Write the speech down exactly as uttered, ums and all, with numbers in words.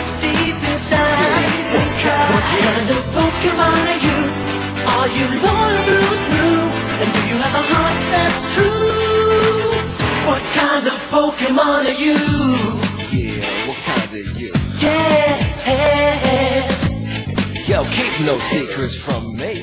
what's deep inside. What kind of Pokemon are you? Are you loyal through and through? And do you have a heart that's true? What kind of Pokemon are you? Yeah, what kind are you? Yeah. Yo, keep no secrets from me.